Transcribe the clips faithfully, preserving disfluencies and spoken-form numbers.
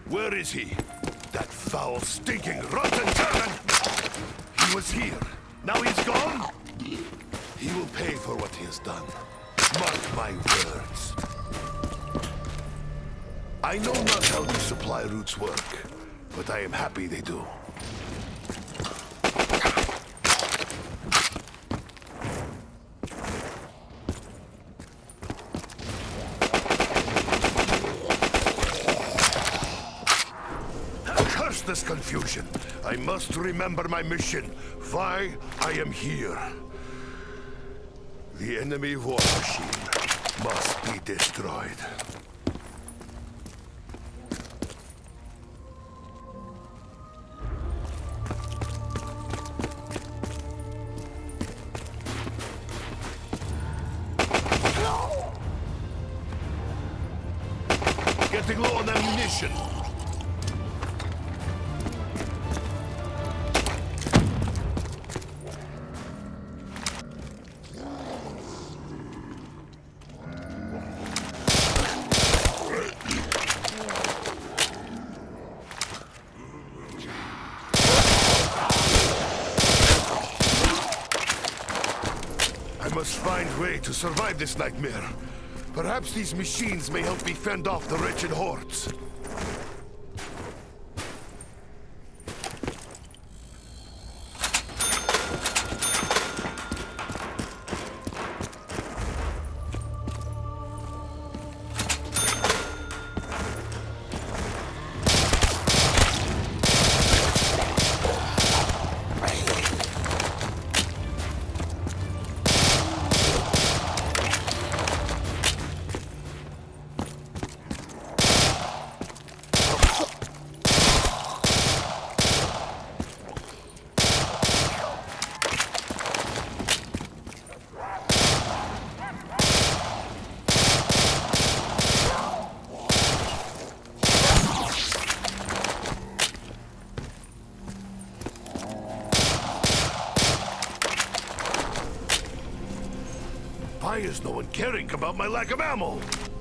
Where is he? That foul, stinking, rotten German! He was here. Now he's gone? He will pay for what he has done. Mark my words. I know not how these supply routes work, but I am happy they do. Curse this confusion. I must remember my mission. Why I am here. The enemy war machine must be destroyed. Getting low on ammunition. I must find a way to survive this nightmare. Perhaps these machines may help me fend off the wretched hordes. Why is no one caring about my lack of ammo?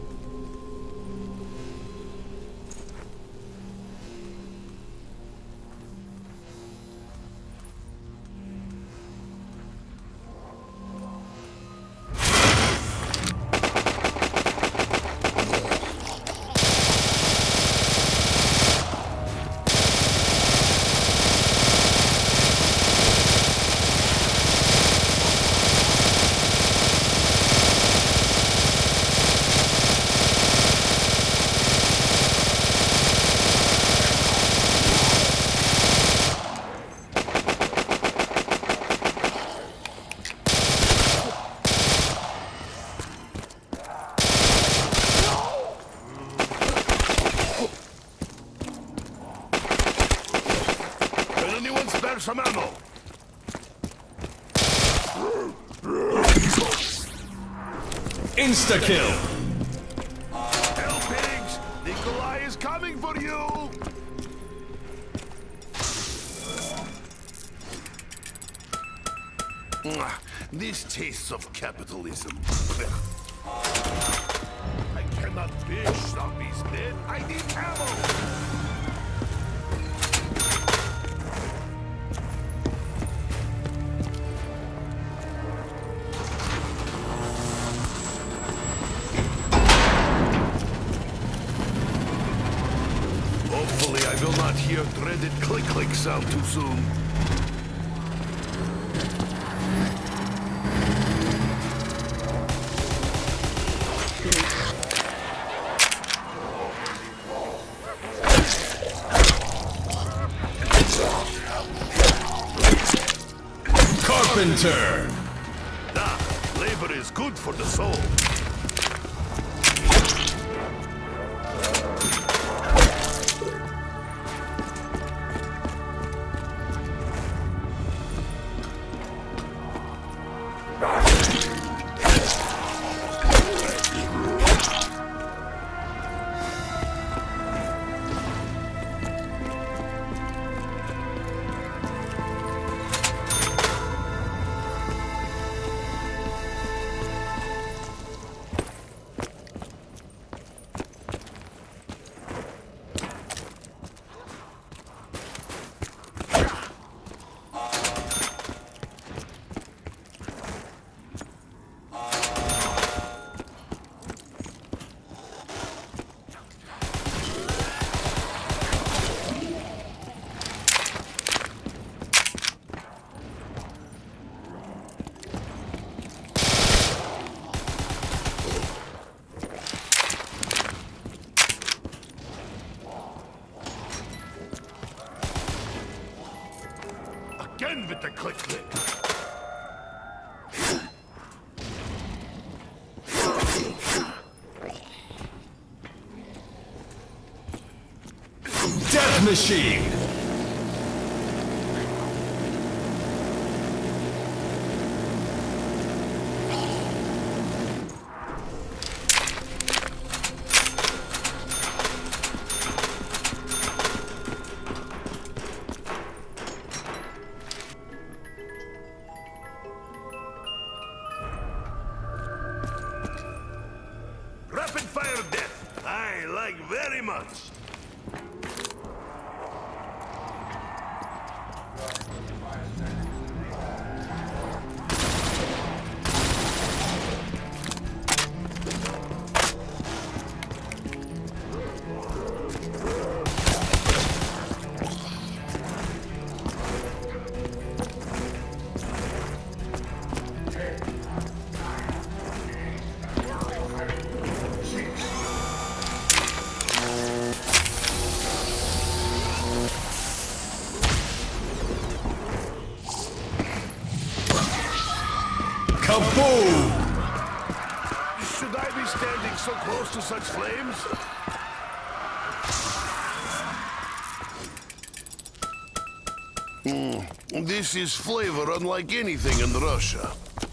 Some ammo. Insta-kill! Hell, pigs! Nikolai is coming for you! Mwah. This tastes of capitalism. I cannot fish zombies, man. I need ammo! Hopefully I will not hear dreaded click-click sound too soon. Carpenter! Ah, labor is good for the soul. end with the click click. Death Machine! Rapid fire death. I like very much. Kaboom! Should I be standing so close to such flames? Mm, this is flavor unlike anything in Russia.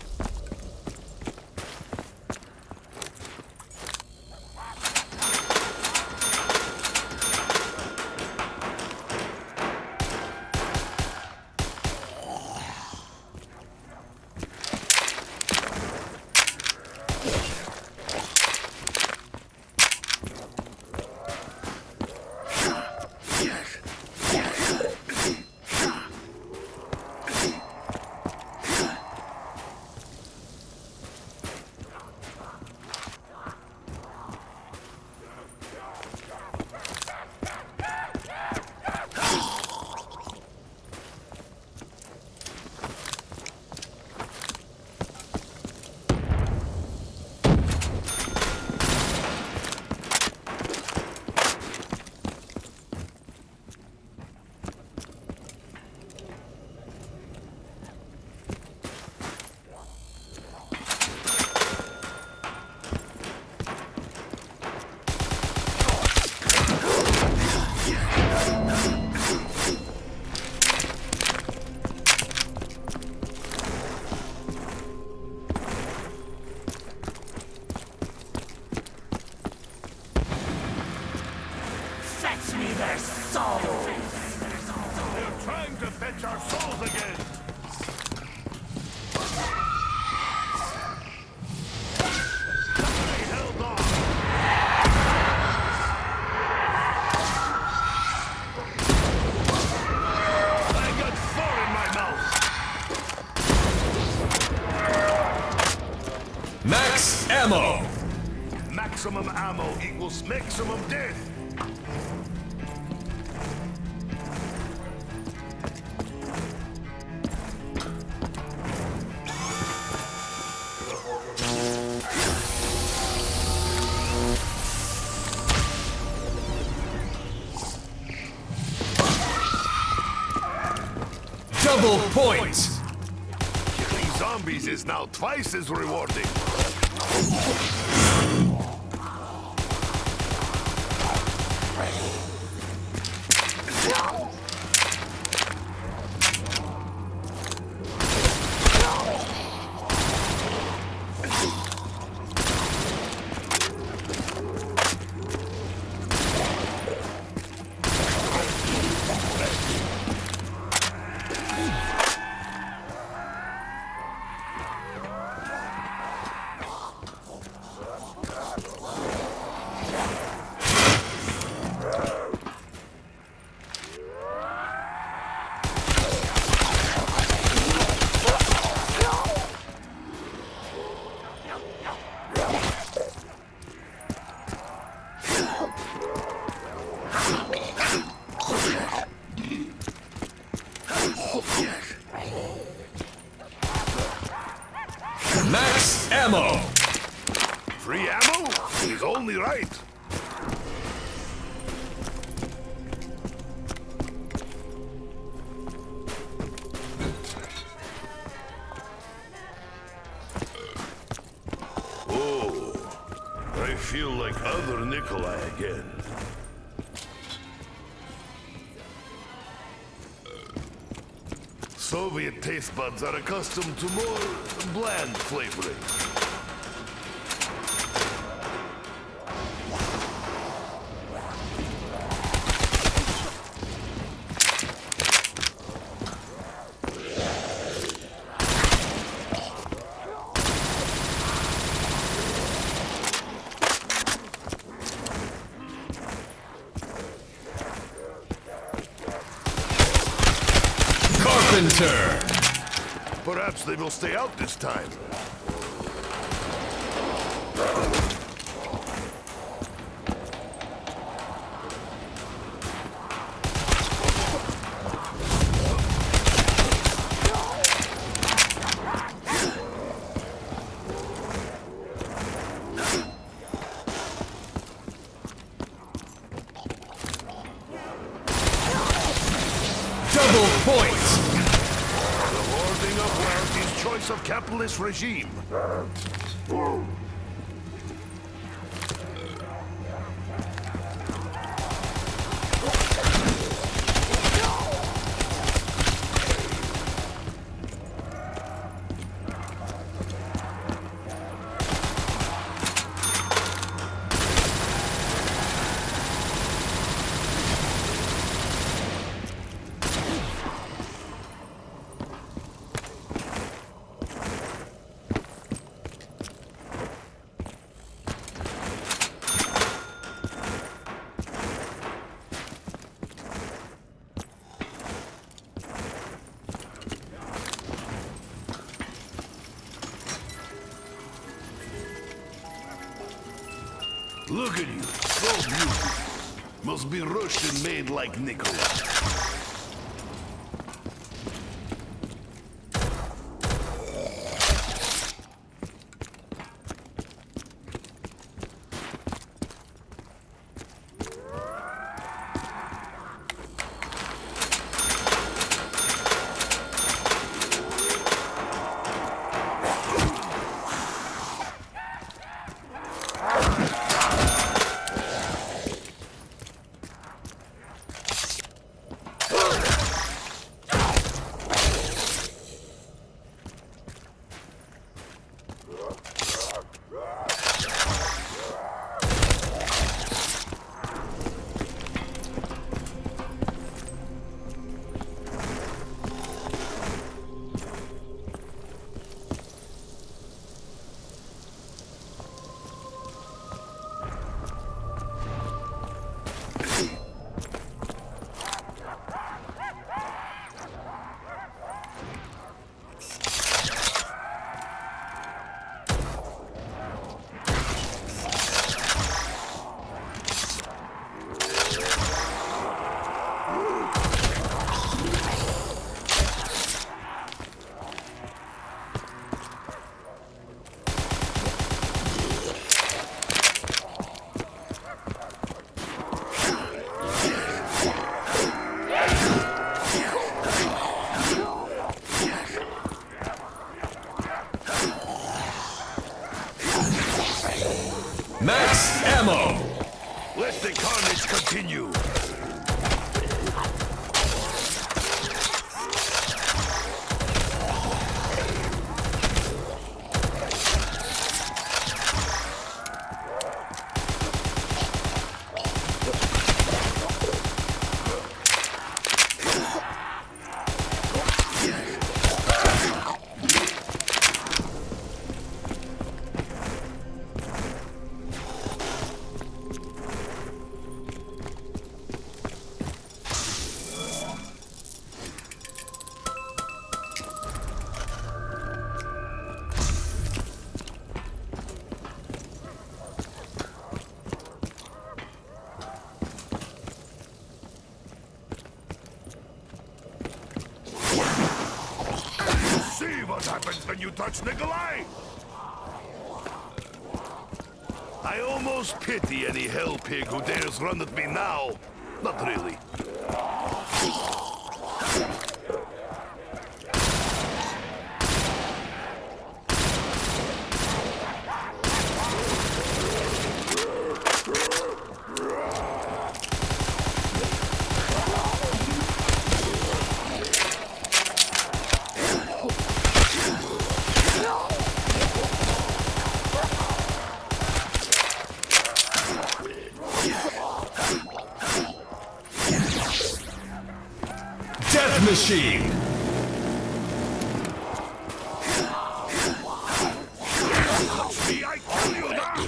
Fetch me their souls! They're trying to fetch our souls again! They held on! I got four in my mouth! Max ammo! Maximum ammo equals maximum death! Double point! Killing zombies is now twice as rewarding. like other Nikolai again. Soviet taste buds are accustomed to more bland flavoring. Carpenter! Perhaps they will stay out this time. Double point! Choice of capitalist regime. Look at you, so beautiful. Must be rushed and made like Nikolai. Max ammo! Let the carnage continue! See what happens when you touch Nikolai! I almost pity any hell pig who dares run at me now. Not really. Death Machine! See, I kill you now!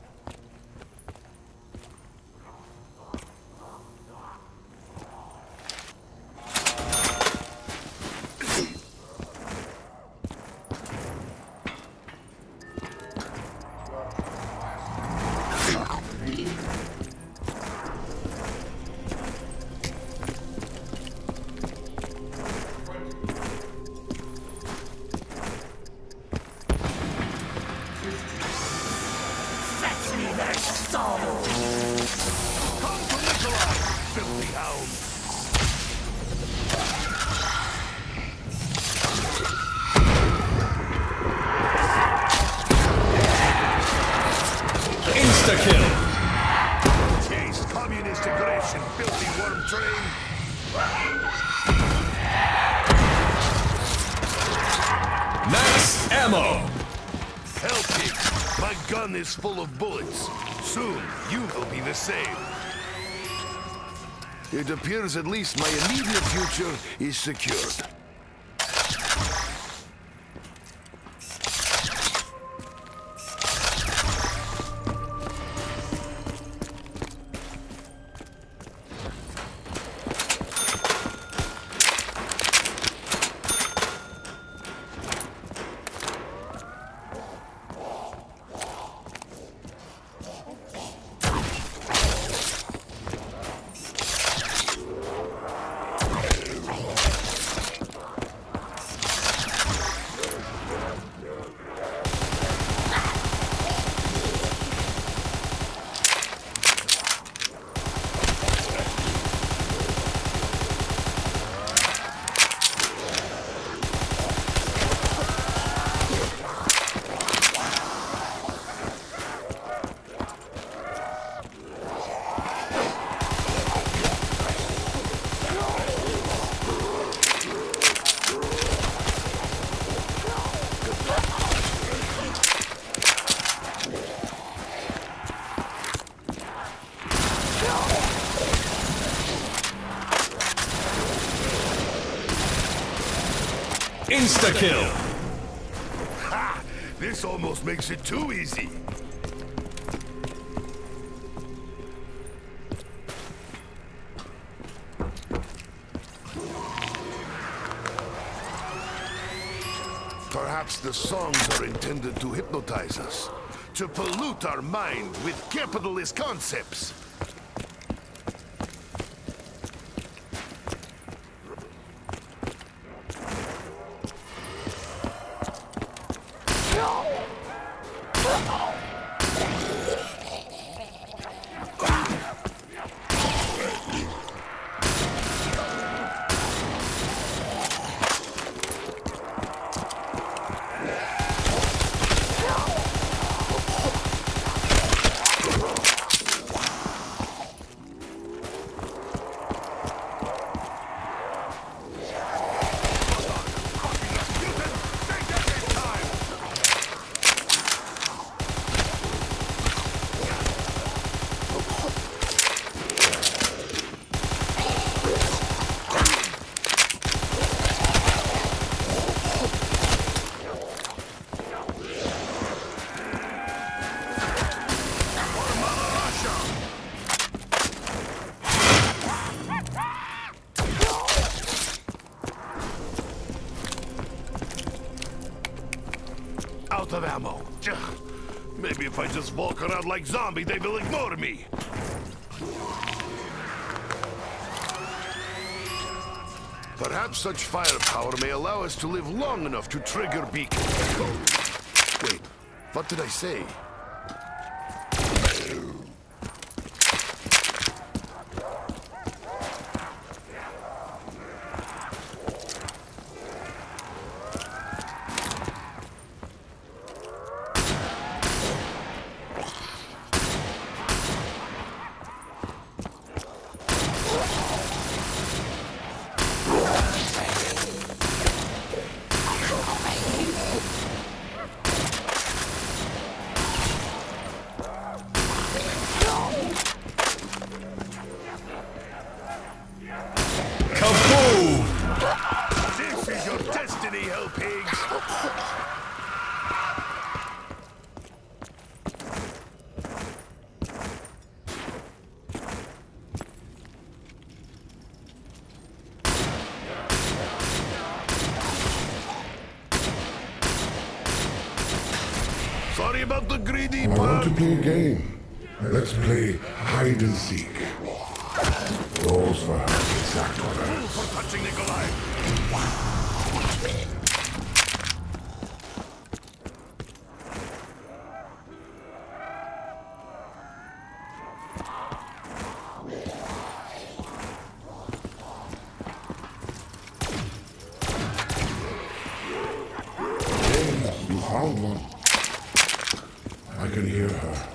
Fetch me their souls! Come to Nikolai, filthy hound! Insta-kill! Taste communist aggression, filthy worm train! Max ammo! Help me! My gun is full of bullets. Soon, you will be the same. It appears at least my immediate future is secured. Insta-kill! Ha! This almost makes it too easy. Perhaps the songs are intended to hypnotize us, to pollute our mind with capitalist concepts. Out of ammo. Maybe if I just walk around like zombie, they will ignore me. Perhaps such firepower may allow us to live long enough to trigger beacon. Wait, what did I say? about the greedy I want to bird? play a game. Let's play hide and seek. Rolls for exact order. Fool for touching Nikolai! You found one. I can hear her.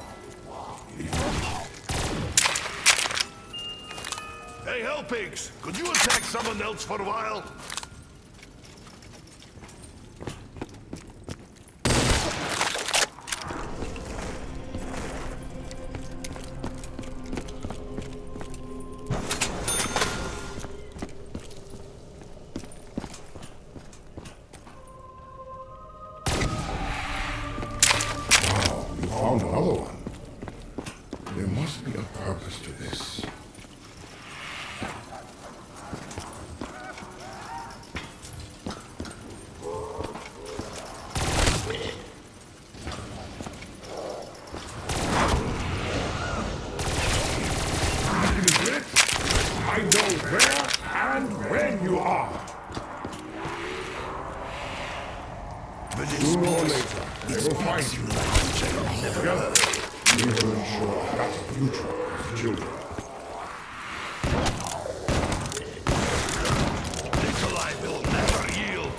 Hey, Hellpigs! Could you attack someone else for a while? Found another one. There must be a purpose to this. I know where and when you are. Sooner or later, they will find you. Together, we will ensure a better future for children. Nikolai will never yield!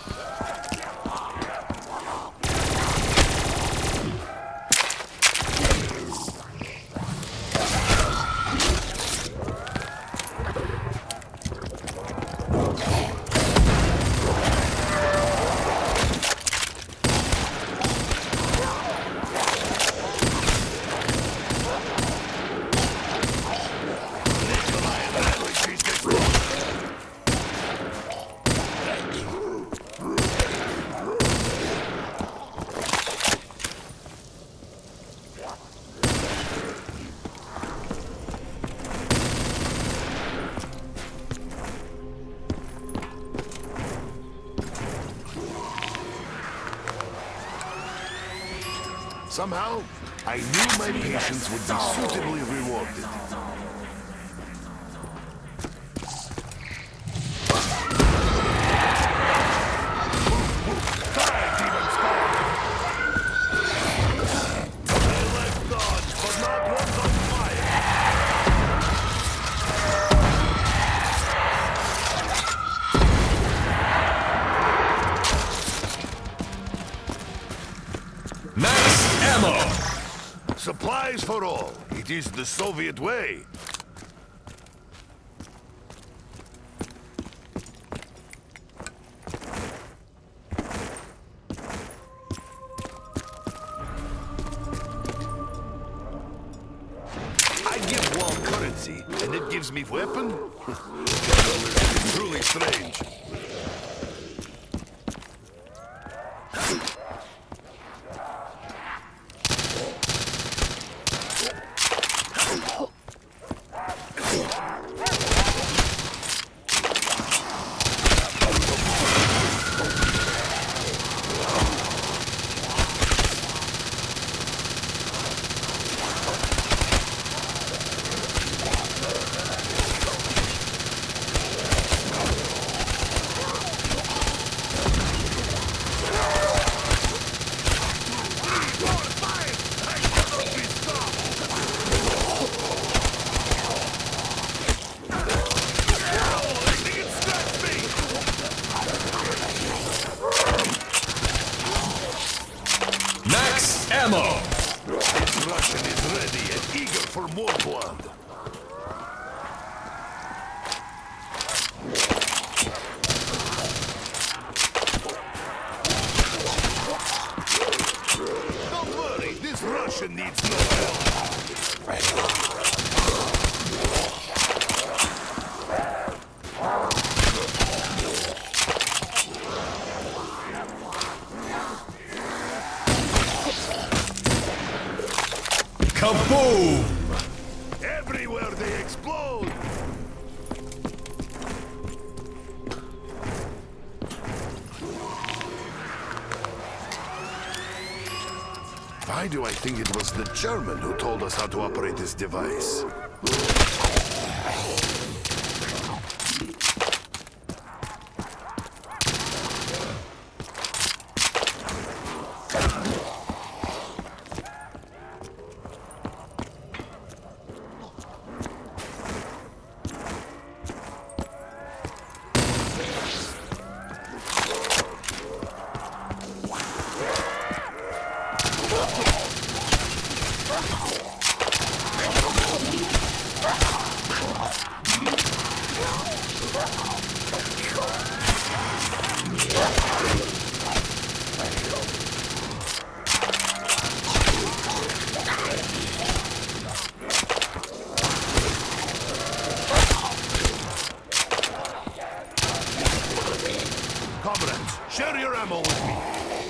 Somehow, I knew my patience would be suitably rewarded. Die, demon spawn! I like dodge, but not ones on fire! Max ammo! Supplies for all. It is the Soviet way. I give wall currency, and it gives me weapon? It's truly strange. Max ammo! This Russian is ready and eager for more blood. Don't worry, this Russian needs no help. Kaboom! Every Why do I think it was the German who told us how to operate this device? Comrades, share your ammo with me.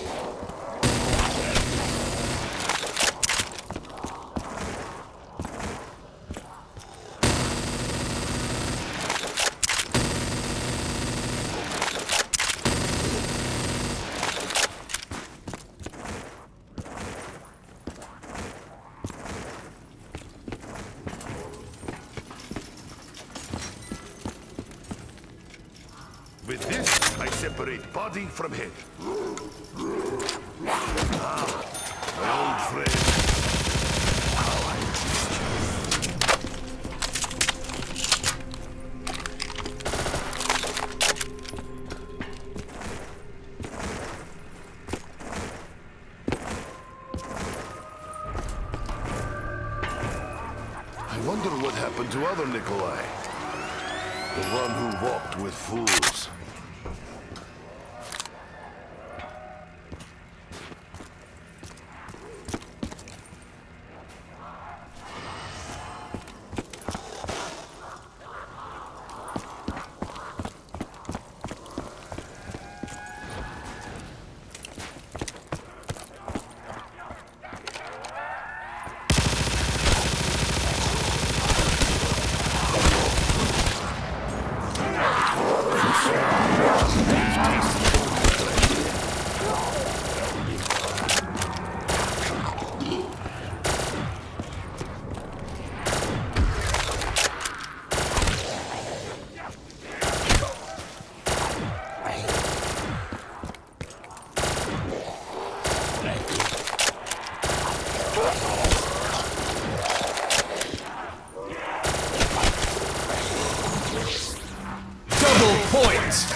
With this, I separate body from head. Ah, my old friend. How I missed you. I wonder what happened to other Nikolai. The one who walked with fools. Points!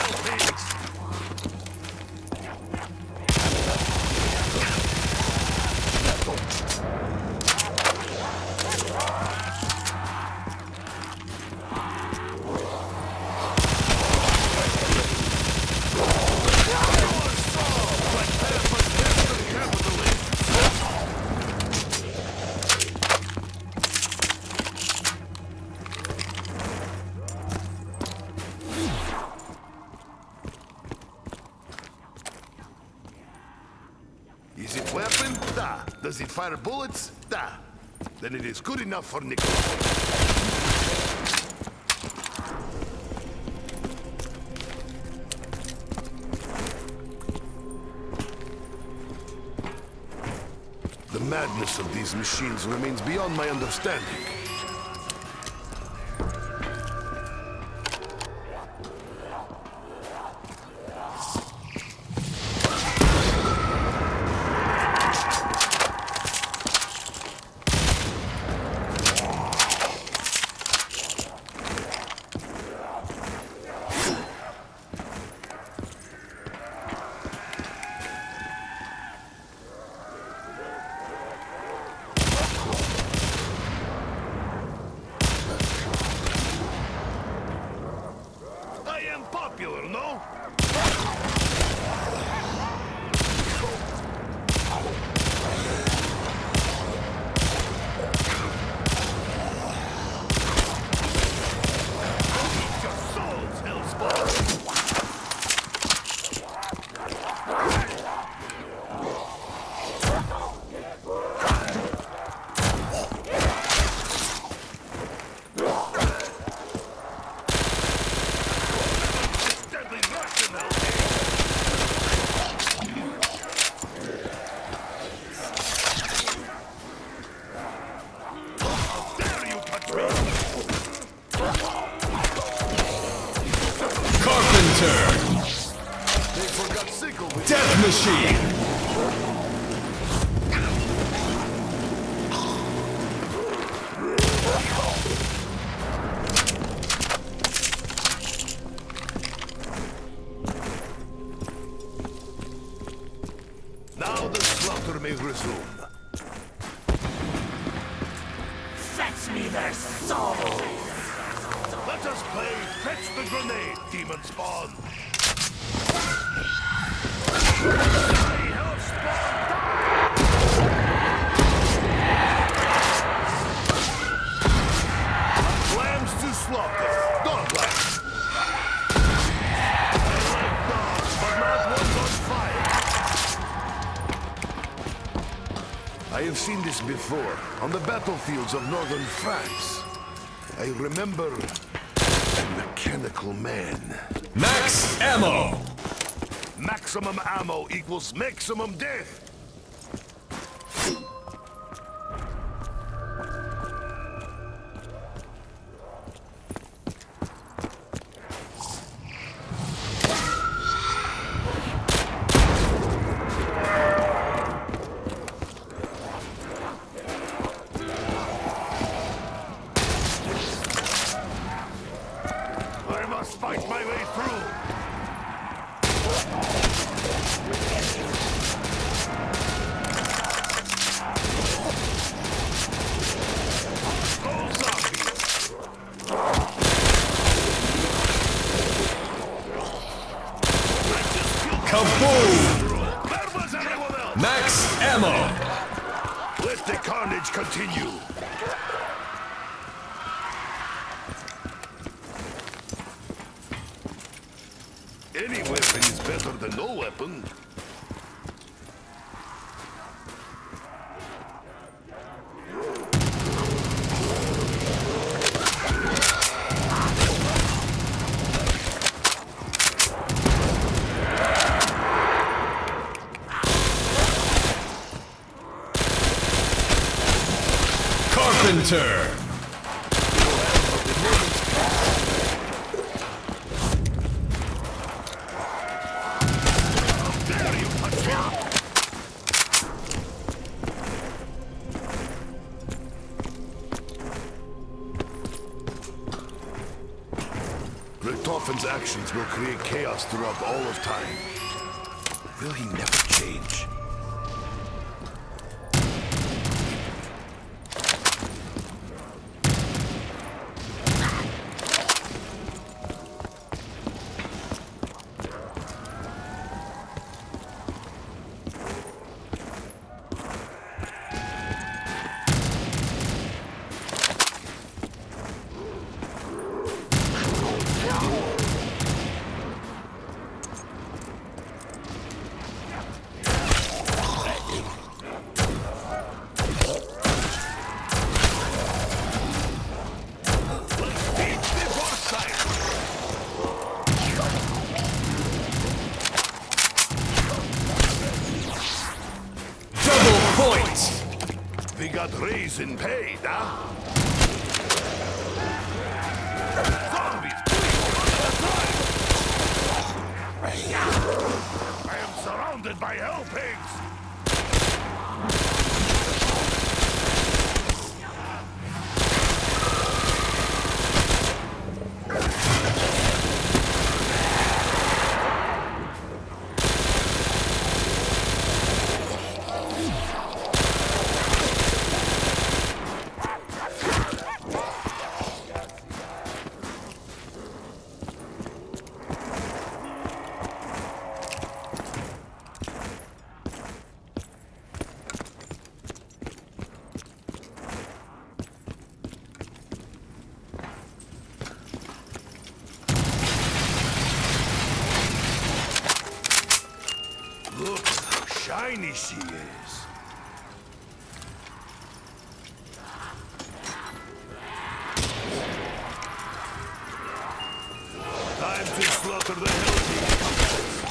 Is it weapon? Da. Does it fire bullets? Da. Then it is good enough for Nikolai. The madness of these machines remains beyond my understanding. Popular, no? Your souls, Hellspawn! Deadly rush in the Carpenter. They forgot sickle with Death Machine. Now the slaughter may resume. Fetch me their souls! Let us play Fetch the Grenade, Demon Spawn! Die, Hell Spawn, die! Lambs to slaughter, dog lambs! I like dogs, but not ones on fire! I have seen this before, on the battlefields of northern France. I remember a mechanical man. Max Ammo. Maximum ammo equals maximum death. I must fight my way through. Go zombies! I just killed Kaboom! Where was everyone else? Max Ammo. Let the carnage continue. Any weapon is better than no weapon. Carpenter. Dare you touch me? Richtofen's actions will create chaos throughout all of time. Will he never change? We got raisin paid, huh? Zombies, please, run to the side! I am surrounded by hell pigs! Look how shiny she is. Time to slaughter the hell team.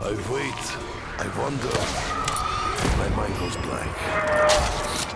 I wait. I wonder. My mind goes blank.